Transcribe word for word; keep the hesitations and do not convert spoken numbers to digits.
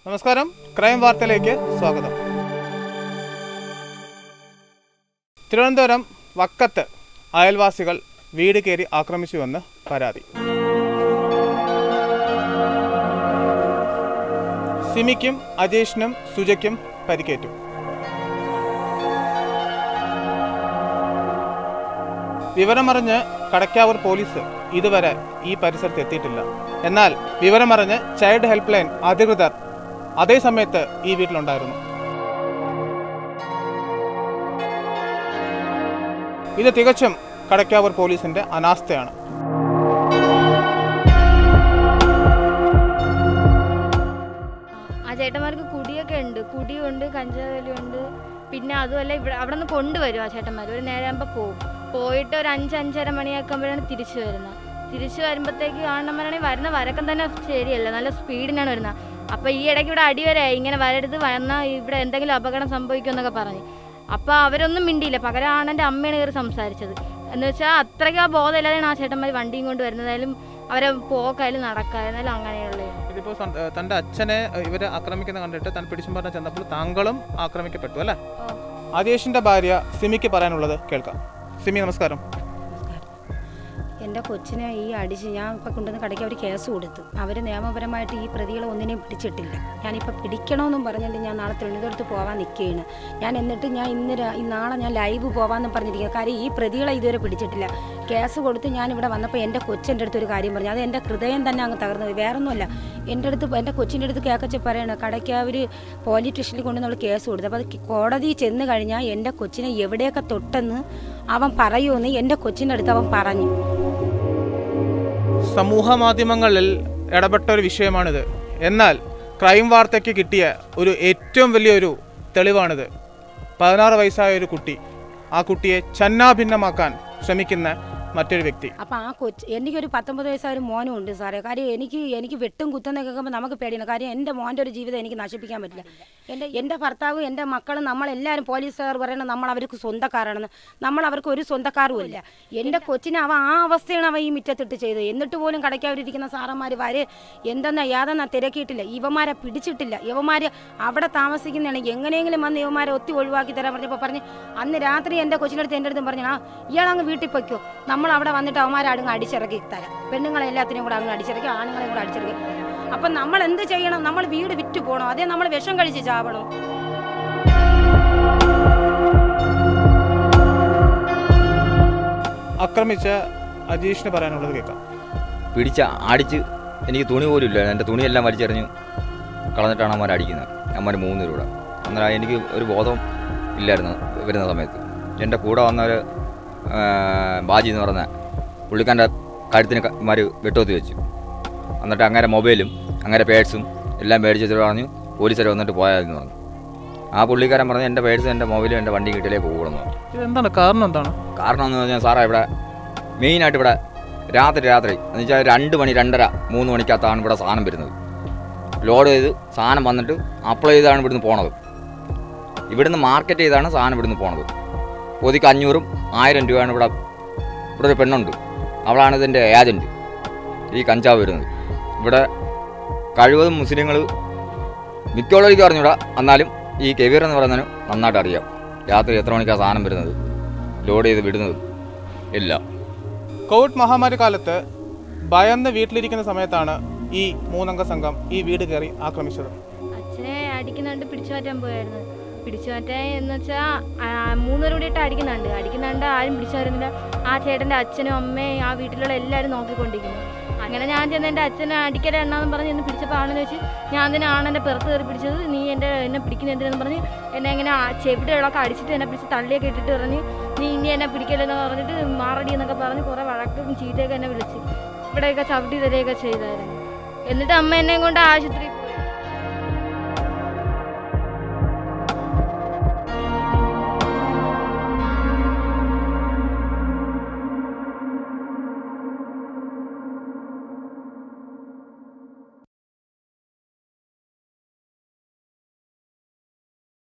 നമസ്കാരം, ക്രൈം വാർത്തയിലേക്ക് സ്വാഗതം. തിരുവനന്തപുരം വക്കത്ത് അയൽവാസികൾ വീട് കയറി ആക്രമിച്ചുവെന്ന് പരാതി. സിമിക്കും അജേഷിനും സുജയ്ക്കും പരിക്കേറ്റു. വിവരമറിഞ്ഞ് കടക്കാവൂർ പോലീസ് ഇതുവരെ ഈ പരിസരത്ത് എത്തിയിട്ടില്ല. എന്നാൽ വിവരമറിഞ്ഞ് ചൈൽഡ് ഹെൽപ്പ് ലൈൻ അധികൃതർ അതേ സമയത്ത് ഈ വീട്ടിലുണ്ടായിരുന്നു. ഇത് തികച്ചും കടക്കാവൂർ പോലീസിന്റെ അനാസ്ഥയാണ്. ആ ചേട്ടന്മാർക്ക് കുടിയൊക്കെ ഉണ്ട്, കുടിയുണ്ട്, കഞ്ചാവലിയുണ്ട്. പിന്നെ അതുമല്ല ഇവിടെ അവിടെ നിന്ന് കൊണ്ടുവരും ആ ചേട്ടന്മാർ. ഒരു നേരമാകുമ്പോൾ പോകും. പോയിട്ട് ഒരു അഞ്ച് അഞ്ചര മണിയാക്കുമ്പോഴാണ് തിരിച്ചു വരുന്നത്. തിരിച്ചു വരുമ്പോഴത്തേക്ക് കാണുമ്പോഴാണെങ്കിൽ വരുന്ന വരക്കം തന്നെ ശരിയല്ല, നല്ല സ്പീഡിനാണ് വരുന്നത്. അപ്പോൾ ഈ ഇടയ്ക്ക് ഇവിടെ അടിവരായി, ഇങ്ങനെ വരരുത്, വന്നാൽ ഇവിടെ എന്തെങ്കിലും അപകടം സംഭവിക്കുമെന്നൊക്കെ പറഞ്ഞ്. അപ്പോൾ അവരൊന്നും മിണ്ടിയില്ല. പകരമാണ് എൻ്റെ അമ്മയാണ് കയറി സംസാരിച്ചത്. എന്ന് വെച്ചാൽ അത്രയ്ക്ക് ആ ബോധമില്ലാതെയാണ് ആ ചേട്ടന്മാർ വണ്ടിയും കൊണ്ട് വരുന്നതായാലും അവരെ പോക്കായാലും നടക്കായിരുന്നാലും അങ്ങനെയുള്ള. ഇതിപ്പോൾ തൻ്റെ അച്ഛനെ ഇവരെ ആക്രമിക്കുന്ന കണ്ടിട്ട് താൻ പിടിച്ചും പറഞ്ഞ ചെന്നപ്പോൾ താങ്കളും ആക്രമിക്കപ്പെട്ടു അല്ലേ? അജേഷിൻ്റെ ഭാര്യ സിമിക്ക് പറയാനുള്ളത് കേൾക്കാം. സിമി, നമസ്കാരം. എൻ്റെ കൊച്ചിനെ ഈ അടിച്ച് ഞാൻ ഇപ്പം കൊണ്ടുവന്ന് കടയ്ക്ക് അവർ കേസ് കൊടുത്തു. അവർ നിയമപരമായിട്ട് ഈ പ്രതികളെ ഒന്നിനെയും പിടിച്ചിട്ടില്ല. ഞാനിപ്പോൾ പിടിക്കണമെന്നും പറഞ്ഞിട്ട് ഞാൻ നാളെ തിരുവനന്തപുരത്ത് പോകാൻ നിൽക്കുകയാണ്. ഞാൻ എന്നിട്ട് ഞാൻ ഇന്ന് നാളെ ഞാൻ ലൈവ് പോകാമെന്ന് പറഞ്ഞിരിക്കുക. കാര്യം ഈ പ്രതികളെ ഇതുവരെ പിടിച്ചിട്ടില്ല. കേസ് കൊടുത്ത് ഞാനിവിടെ വന്നപ്പോൾ എൻ്റെ കൊച്ചെൻ്റെ അടുത്ത് ഒരു കാര്യം പറഞ്ഞു. അത് എൻ്റെ ഹൃദയം തന്നെ അങ്ങ് തകർന്നു പോയി. വേറൊന്നുമല്ല, എൻ്റെ അടുത്ത് എൻ്റെ കൊച്ചിൻ്റെ അടുത്ത് കേക്കച്ച് പറയണം, കടയ്ക്ക് അവർ പോലീസ് സ്റ്റേഷനിൽ കൊണ്ട് നമ്മൾ കേസ് കൊടുത്തു. അപ്പോൾ അത് കോടതി ചെന്ന് കഴിഞ്ഞാൽ എൻ്റെ കൊച്ചിനെ എവിടെയൊക്കെ തൊട്ടെന്ന് അവൻ പറയുമെന്ന് എൻ്റെ കൊച്ചിൻ്റെ അടുത്ത് അവൻ പറഞ്ഞു. സമൂഹ മാധ്യമങ്ങളിൽ ഇടപെട്ട ഒരു വിഷയമാണിത്. എന്നാൽ ക്രൈം വാർത്തയ്ക്ക് കിട്ടിയ ഒരു ഏറ്റവും വലിയൊരു തെളിവാണിത്. പതിനാറ് വയസ്സായ ഒരു കുട്ടി, ആ കുട്ടിയെ ഛന്നാഭിന്നമാക്കാൻ ശ്രമിക്കുന്ന മറ്റൊരു വ്യക്തി. അപ്പോൾ ആ കൊച്ച് എനിക്കൊരു പത്തൊമ്പത് വയസ്സായ ഒരു മോനും ഉണ്ട് സാറേ. കാര്യം എനിക്ക് എനിക്ക് വെട്ടും കുത്തുന്നൊക്കെ കേൾക്കുമ്പോൾ നമുക്ക് പേടിയാണ്. കാര്യം എൻ്റെ മോൻ്റെ ഒരു ജീവിതം എനിക്ക് നശിപ്പിക്കാൻ പറ്റില്ല. എൻ്റെ എൻ്റെ ഭർത്താവ്, എൻ്റെ മക്കളും നമ്മളെല്ലാവരും പോലീസുകാർ പറയണം നമ്മൾ അവർക്ക് സ്വന്തക്കാരാണെന്ന്. നമ്മൾ അവർക്ക് ഒരു സ്വന്തക്കാരും ഇല്ല. എൻ്റെ കൊച്ചിനെ അവൻ ആ അവസ്ഥയാണ് അവൻ ഈ മുറ്റത്തിട്ട് ചെയ്തത്. എന്നിട്ട് പോലും കടയ്ക്കാവരിയിരിക്കുന്ന സാറന്മാർ വരെ എന്തെന്നാ യാതെന്നാ തിരക്കിയിട്ടില്ല. ഇവന്മാരെ പിടിച്ചിട്ടില്ല. ഇവന്മാർ അവിടെ താമസിക്കുന്നതാണ്. എങ്ങനെയെങ്കിലും വന്ന് ഇവന്മാരെ ഒത്തി ഒഴിവാക്കി തരാൻ പറഞ്ഞപ്പോൾ പറഞ്ഞ് അന്ന് രാത്രി എൻ്റെ കൊച്ചിനടുത്ത് എൻ്റെ അടുത്തും പറഞ്ഞു, ആ ഇയാളങ്ങ് വീട്ടിൽ പൊയ്ക്കോ, നമ്മൾ അവിടെ വന്നിട്ട് അവന്മാരെ അടുങ്ങ് അടിച്ചിറക്കി തരാം. പെണ്ണുങ്ങളെ എല്ലാത്തിനും കൂടെ അങ്ങ് അടിച്ചിറക്കി, ആണുങ്ങളെയും കൂടെ അടിച്ചിറക്കി. അപ്പം നമ്മൾ എന്ത് ചെയ്യണം? നമ്മൾ വീട് വിറ്റ് പോകണം? അതേ നമ്മൾ വിഷം കഴിച്ച് ചാവണോ? ആക്രമിച്ച അജീഷിന് പറയാനുള്ളത് കേൾക്കാം. പിടിച്ച അടിച്ച് എനിക്ക് തുണി പോലും ഇല്ല. എൻ്റെ തുണിയെല്ലാം വലിച്ചെറിഞ്ഞ് കളഞ്ഞിട്ടാണ് അമ്മമാർ അടിക്കുന്നത്. അമ്മമാർ മൂന്ന് പേരൂടെ. അന്നേരം എനിക്ക് ഒരു ബോധം ഇല്ലായിരുന്നു വരുന്ന സമയത്ത്. എൻ്റെ കൂടെ വന്നവർ ബാജി എന്ന് പറഞ്ഞ പുള്ളിക്കാരൻ്റെ കഴുത്തിന് മാർ വെട്ടുകൊത്തി വെച്ചു. എന്നിട്ട് അങ്ങനെ മൊബൈലും അങ്ങനെ പേഴ്സും എല്ലാം മേടിച്ചു പറഞ്ഞു പോലീസുകാർ വന്നിട്ട് പോയാലെന്ന് പറഞ്ഞു. ആ പുള്ളിക്കാരൻ പറഞ്ഞു എൻ്റെ പേഴ്സും എൻ്റെ മൊബൈലും എൻ്റെ വണ്ടി കിട്ടിയാലേ പോകുമെന്ന് പറഞ്ഞു. എന്താണ് കാരണം? എന്താണ് കാരണം എന്ന് പറഞ്ഞാൽ സാറേ, ഇവിടെ മെയിനായിട്ട് ഇവിടെ രാത്രി രാത്രി എന്ന് വെച്ചാൽ രണ്ട് മണി രണ്ടര മൂന്ന് മണിക്കകത്താണ് ഇവിടെ സാധനം വരുന്നത്. ലോഡ് ചെയ്ത് സാധനം വന്നിട്ട് അപ്ലൈ ചെയ്താണ് ഇവിടുന്ന് പോണത്. ഇവിടുന്ന് മാർക്കറ്റ് ചെയ്താണ് സാധനം ഇവിടുന്ന് പോണത്. പൊതിക്ക് അഞ്ഞൂറും ആയിരം രൂപയാണ് ഇവിടെ. ഇവിടെ ഒരു പെണ്ണുണ്ട്, അവളാണ് ഇതിൻ്റെ ഏജൻറ്റ്, ഈ കഞ്ചാവ് വരുന്നത്. ഇവിടെ കഴിവതും മുസ്ലിങ്ങൾ മിക്കുള്ളവർക്ക് അറിഞ്ഞൂടാ. എന്നാലും ഈ കെവീർ എന്ന് പറയുന്നതിന് നന്നായിട്ട് അറിയാം രാത്രി എത്ര മണിക്കാണ് സാധനം വരുന്നത്, ലോഡ് ചെയ്ത് വിടുന്നത് എല്ലാം. കോവിഡ് മഹാമാരി കാലത്ത് ഭയന്ന് വീട്ടിലിരിക്കുന്ന സമയത്താണ് ഈ മൂന്നംഗ സംഘം ഈ വീട് കയറി ആക്രമിച്ചത്. അച്ഛനെ അടിക്കുന്നുണ്ട്, പിടിച്ചു മാറ്റാൻ പോയായിരുന്നു. പിടിച്ചു മാറ്റാൻ എന്ന് വെച്ചാൽ മൂന്നുപേരും കൂടിയിട്ട് അടിക്കുന്നുണ്ട്. അടിക്കുന്നുണ്ട് ആരും പിടിച്ചു വരുന്നില്ല. ആ ചേട്ടൻ്റെ അച്ഛനും അമ്മയും ആ വീട്ടിലുള്ള എല്ലാവരും നോക്കിക്കൊണ്ടിരിക്കുന്നു. അങ്ങനെ ഞാൻ ചെന്ന് എൻ്റെ അച്ഛനെ അടിക്കല എണ്ണാന്ന് പറഞ്ഞ് എന്ന് പിടിച്ചപ്പോൾ ആണെന്ന് വെച്ച് ഞാൻ തന്നെയാണ് എൻ്റെ പുറത്ത് കയറി പിടിച്ചത്. നീ എൻ്റെ എന്നെ പിടിക്കുന്ന എന്തിനെന്ന് പറഞ്ഞ് എന്നെ ഇങ്ങനെ ചെവിടെകളൊക്കെ അടിച്ചിട്ട് എന്നെ പിടിച്ച് തള്ളിയൊക്കെ ഇട്ടിട്ട് പറഞ്ഞ് നീ ഇനി എന്നെ പിടിക്കലെന്ന് പറഞ്ഞിട്ട് മാറടി എന്നൊക്കെ പറഞ്ഞ് കുറേ വഴക്കും ചീത്തയൊക്കെ എന്നെ വിളിച്ച് ഇവിടെയൊക്കെ ചവിട്ടി തരികയൊക്കെ ചെയ്തായിരുന്നു. എന്നിട്ട് അമ്മ എന്നെയും കൊണ്ട് ആശുപത്രിയിൽ